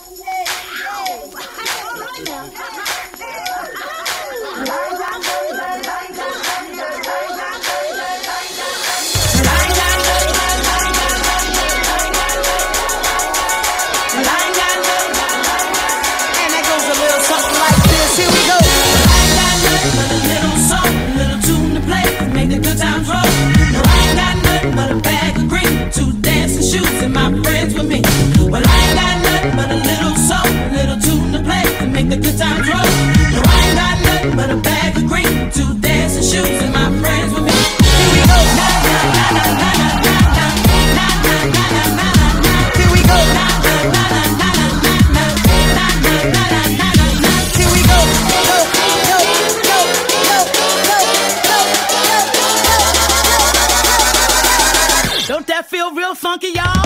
Don't that feel real funky, y'all?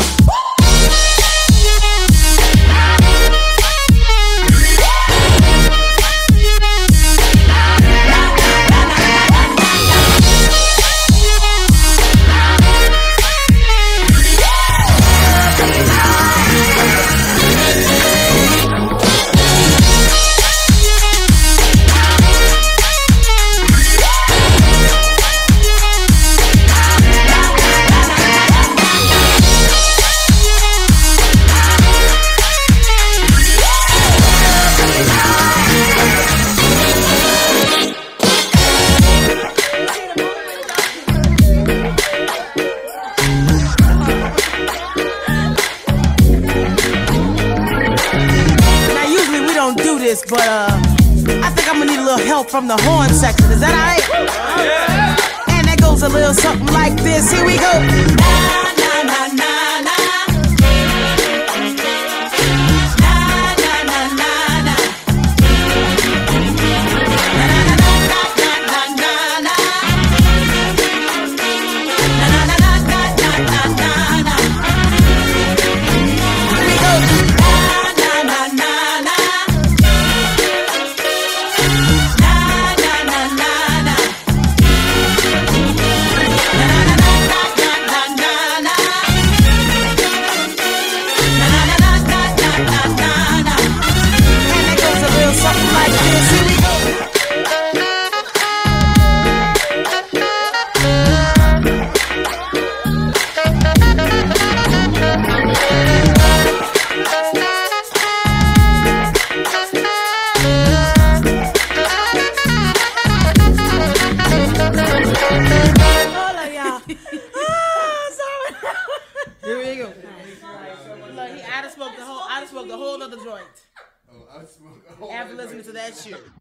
But I think I'm gonna need a little help from the horn section. Is that alright? Yeah. And that goes a little something like this. Here we go. Na na na na na. Here we go. Look, I done smoked the whole other joint. Oh, I smoked a whole after listening to that shit.